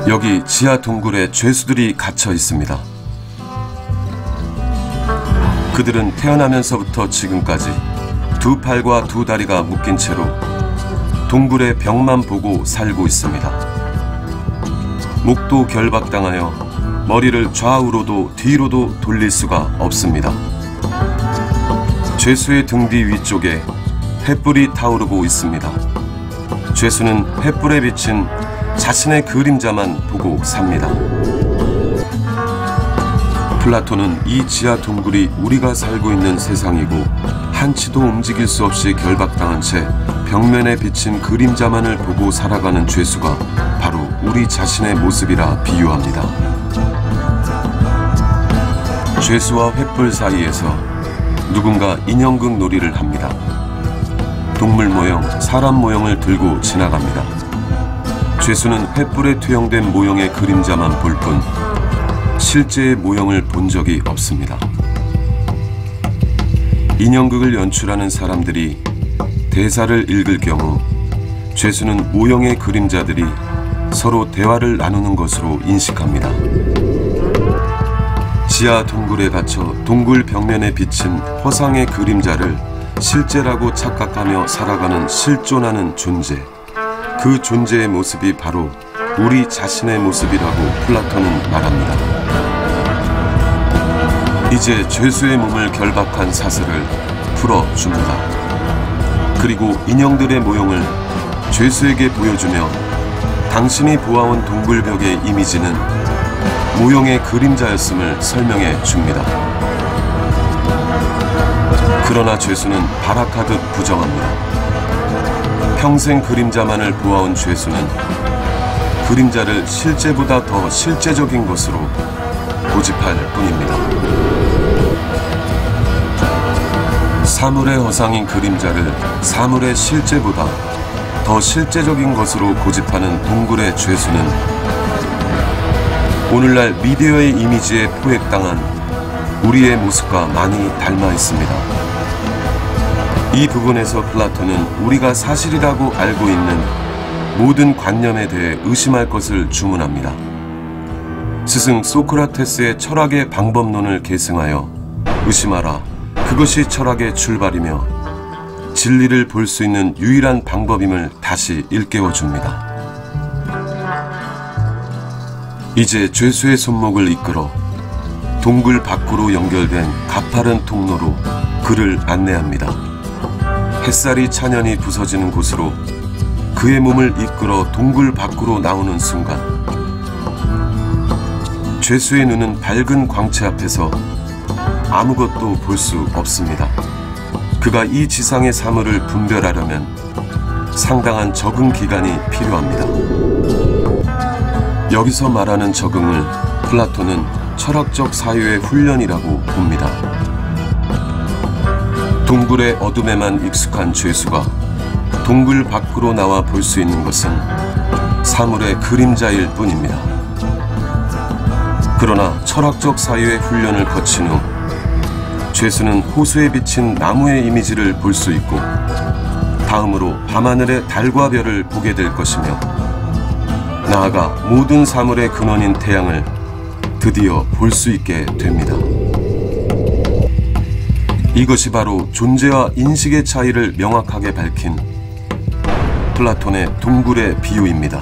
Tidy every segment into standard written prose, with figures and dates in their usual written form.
여기 지하 동굴에 죄수들이 갇혀 있습니다. 그들은 태어나면서부터 지금까지 두 팔과 두 다리가 묶인 채로 동굴의 벽만 보고 살고 있습니다. 목도 결박당하여 머리를 좌우로도 뒤로도 돌릴 수가 없습니다. 죄수의 등 뒤 위쪽에 횃불이 타오르고 있습니다. 죄수는 횃불에 비친 자신의 그림자만 보고 삽니다. 플라톤은 이 지하 동굴이 우리가 살고 있는 세상이고 한치도 움직일 수 없이 결박당한 채 벽면에 비친 그림자만을 보고 살아가는 죄수가 바로 우리 자신의 모습이라 비유합니다. 죄수와 횃불 사이에서 누군가 인형극 놀이를 합니다. 동물 모형, 사람 모형을 들고 지나갑니다. 죄수는 횃불에 투영된 모형의 그림자만 볼 뿐 실제의 모형을 본 적이 없습니다. 인형극을 연출하는 사람들이 대사를 읽을 경우 죄수는 모형의 그림자들이 서로 대화를 나누는 것으로 인식합니다. 지하 동굴에 갇혀 동굴 벽면에 비친 허상의 그림자를 실제라고 착각하며 살아가는 실존하는 존재. 그 존재의 모습이 바로 우리 자신의 모습이라고 플라톤은 말합니다. 이제 죄수의 몸을 결박한 사슬을 풀어줍니다. 그리고 인형들의 모형을 죄수에게 보여주며 당신이 보아온 동굴벽의 이미지는 모형의 그림자였음을 설명해 줍니다. 그러나 죄수는 발악하듯 부정합니다. 평생 그림자만을 보아온 죄수는 그림자를 실제보다 더 실제적인 것으로 고집할 뿐입니다. 사물의 허상인 그림자를 사물의 실제보다 더 실제적인 것으로 고집하는 동굴의 죄수는 오늘날 미디어의 이미지에 포획당한 우리의 모습과 많이 닮아 있습니다. 이 부분에서 플라톤은 우리가 사실이라고 알고 있는 모든 관념에 대해 의심할 것을 주문합니다. 스승 소크라테스의 철학의 방법론을 계승하여 의심하라. 그것이 철학의 출발이며 진리를 볼 수 있는 유일한 방법임을 다시 일깨워줍니다. 이제 죄수의 손목을 이끌어 동굴 밖으로 연결된 가파른 통로로 그를 안내합니다. 햇살이 찬연히 부서지는 곳으로 그의 몸을 이끌어 동굴 밖으로 나오는 순간 죄수의 눈은 밝은 광채 앞에서 아무것도 볼 수 없습니다. 그가 이 지상의 사물을 분별하려면 상당한 적응 기간이 필요합니다. 여기서 말하는 적응을 플라톤은 철학적 사유의 훈련이라고 봅니다. 동굴의 어둠에만 익숙한 죄수가 동굴 밖으로 나와 볼 수 있는 것은 사물의 그림자일 뿐입니다. 그러나 철학적 사유의 훈련을 거친 후 죄수는 호수에 비친 나무의 이미지를 볼 수 있고 다음으로 밤하늘의 달과 별을 보게 될 것이며 나아가 모든 사물의 근원인 태양을 드디어 볼 수 있게 됩니다. 이것이 바로 존재와 인식의 차이를 명확하게 밝힌 플라톤의 동굴의 비유입니다.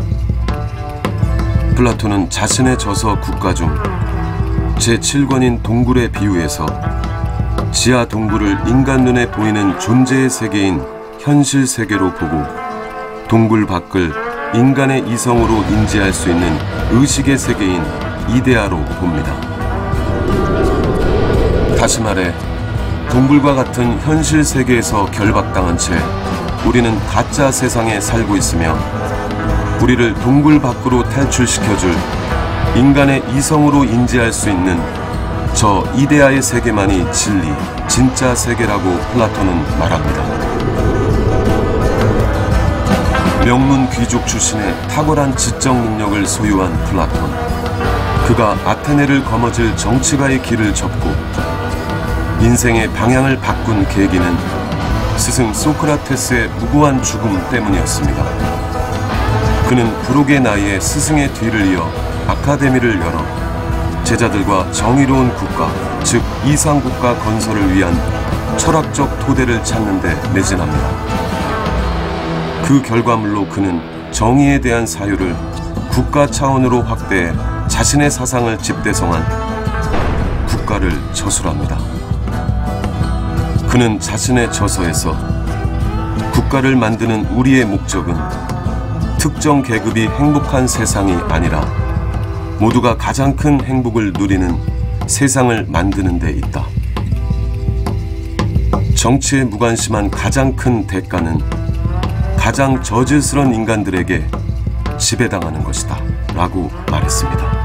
플라톤은 자신의 저서 국가 중 제7권인 동굴의 비유에서 지하 동굴을 인간 눈에 보이는 존재의 세계인 현실 세계로 보고 동굴 밖을 인간의 이성으로 인지할 수 있는 의식의 세계인 이데아로 봅니다. 다시 말해 동굴과 같은 현실 세계에서 결박당한 채 우리는 가짜 세상에 살고 있으며 우리를 동굴 밖으로 탈출시켜줄 인간의 이성으로 인지할 수 있는 저 이데아의 세계만이 진리, 진짜 세계라고 플라톤은 말합니다. 명문 귀족 출신의 탁월한 지적 능력을 소유한 플라톤. 그가 아테네를 거머쥘 정치가의 길을 접고 인생의 방향을 바꾼 계기는 스승 소크라테스의 무고한 죽음 때문이었습니다. 그는 불혹의 나이에 스승의 뒤를 이어 아카데미를 열어 제자들과 정의로운 국가, 즉 이상국가 건설을 위한 철학적 토대를 찾는 데 매진합니다. 그 결과물로 그는 정의에 대한 사유를 국가 차원으로 확대해 자신의 사상을 집대성한 국가를 저술합니다. 그는 자신의 저서에서 국가를 만드는 우리의 목적은 특정 계급이 행복한 세상이 아니라 모두가 가장 큰 행복을 누리는 세상을 만드는 데 있다. 정치에 무관심한 가장 큰 대가는 가장 저질스러운 인간들에게 지배당하는 것이다 라고 말했습니다.